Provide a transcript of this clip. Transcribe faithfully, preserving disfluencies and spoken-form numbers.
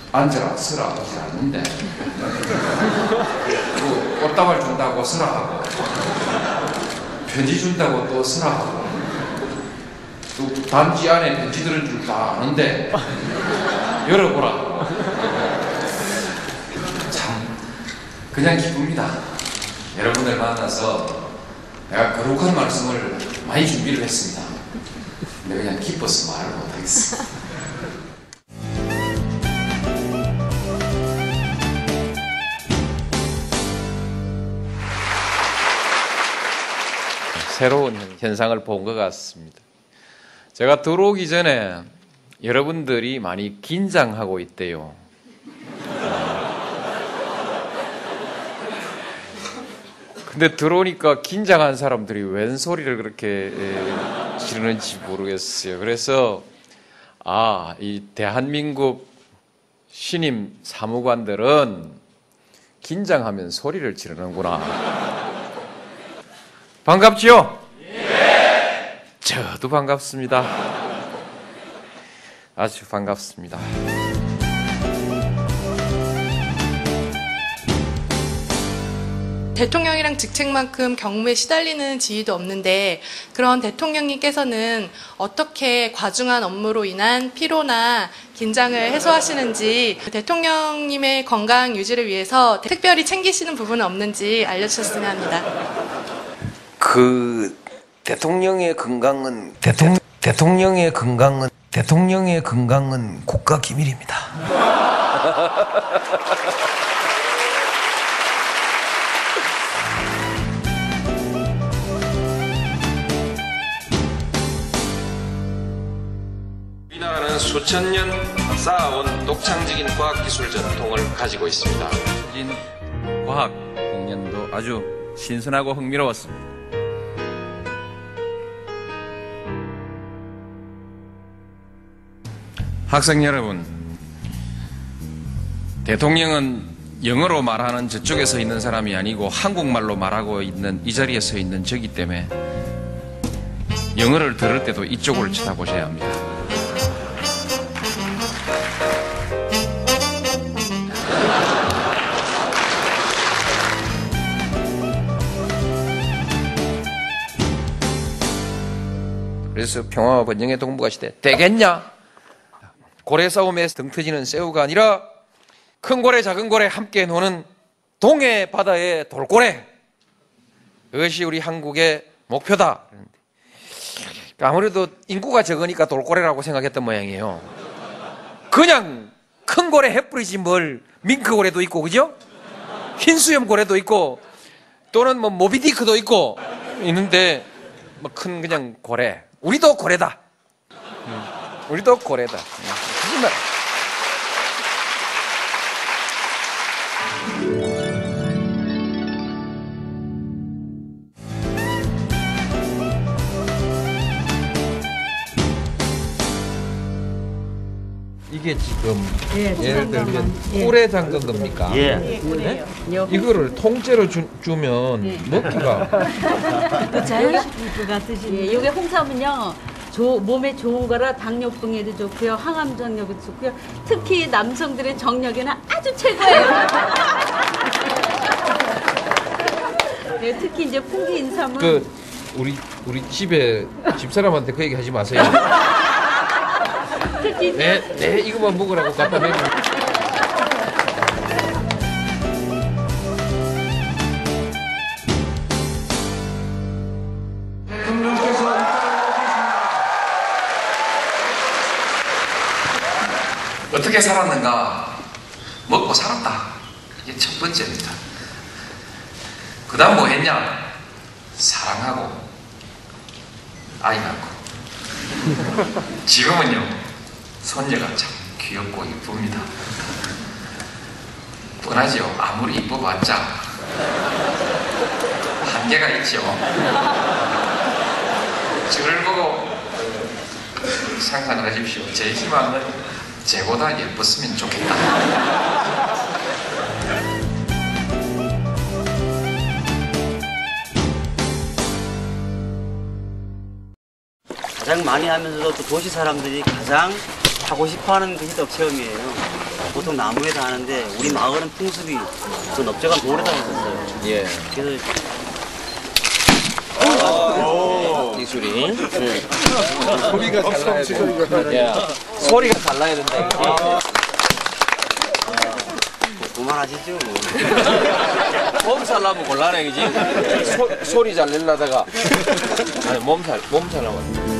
앉아라 서라 하지 않는데 그 꽃다발 준다고 서라 하고 편지 준다고 또 서라 하고 또 단지 안에 편지 들은 줄 다 아는데 열어보라. 참 그냥 기쁩니다. 여러분들 만나서 내가 거룩한 말씀을 많이 준비를 했습니다. 근데 그냥 기뻐서 말을 못하겠습니다. 새로운 현상을 본 것 같습니다. 제가 들어오기 전에 여러분들이 많이 긴장하고 있대요. 근데 들어오니까 긴장한 사람들이 웬 소리를 그렇게 지르는지 모르겠어요. 그래서 아, 이 대한민국 신임 사무관들은 긴장하면 소리를 지르는구나. 반갑지요? 예. 저도 반갑습니다. 아주 반갑습니다. 대통령이랑 직책만큼 경무에 시달리는 지위도 없는데 그런 대통령님께서는 어떻게 과중한 업무로 인한 피로나 긴장을 해소하시는지, 대통령님의 건강 유지를 위해서 특별히 챙기시는 부분은 없는지 알려주셨으면 합니다. 그 대통령의 건강은 대통, 대통령의 건강은 대통령의 건강은 국가 기밀입니다. 우리나라는 수천 년 쌓아온 독창적인 과학기술 전통을 가지고 있습니다. 과학 공연도 아주 신선하고 흥미로웠습니다. 학생 여러분, 대통령은 영어로 말하는 저쪽에 서 있는 사람이 아니고 한국말로 말하고 있는 이 자리에 서 있는 저기 때문에 영어를 들을 때도 이쪽을 쳐다보셔야 합니다. 그래서 평화와 번영의 동북아 시대 되겠냐? 고래 싸움에 등 터지는 새우가 아니라 큰 고래 작은 고래 함께 노는 동해 바다의 돌고래, 그것이 우리 한국의 목표다. 아무래도 인구가 적으니까 돌고래라고 생각했던 모양이에요. 그냥 큰 고래 해뿌리지 뭘. 밍크고래도 있고, 그죠? 흰수염 고래도 있고, 또는 뭐 모비디크도 있고 있는데 뭐 큰 그냥 고래. 우리도 고래다. 우리도 고래다. 하지만 이게 지금 예, 예를 들면 예. 꿀에 담근 겁니까? 예. 네? 이거를 통째로 주, 주면 예. 먹기가 그 자연식일 것 같으시네. 예, 이게 홍삼은요, 조, 몸에 좋은 거라 당뇨병에도 좋고요, 항암 정력에도 좋고요, 특히 남성들의 정력에는 아주 최고예요. 네, 특히 이제 풍기 인삼은 그 우리 우리 집에 집사람한테 그 얘기 하지 마세요. 특히 네, 네 이거만 먹으라고 갖다 내고. 어떻게 살았는가? 먹고 살았다. 이게 첫 번째입니다. 그 다음 뭐 했냐? 사랑하고 아이 낳고. 지금은요, 손녀가 참 귀엽고 이쁩니다. 뻔하죠. 아무리 이뻐봤자 한계가 있죠. 저를 보고 상상을 하십시오. 제 희망은 쟤보다 예뻤으면 좋겠다. 가장 많이 하면서도 또 도시 사람들이 가장 하고 싶어하는 것이 덕체험이에요. 보통 나무에서 하는데 우리 마을은 풍습이 그 넓적한 돌에다 했었어요. 예. 그래서 기술이. 소리가 잘 나야 돼. 예. 소리가 잘 나야 된다. 이거. 그만하시죠. 뭐. 몸살 나면 곤란해, 그지? 소, 소리 잘 내려다가. 아니, 몸살, 몸살 나면.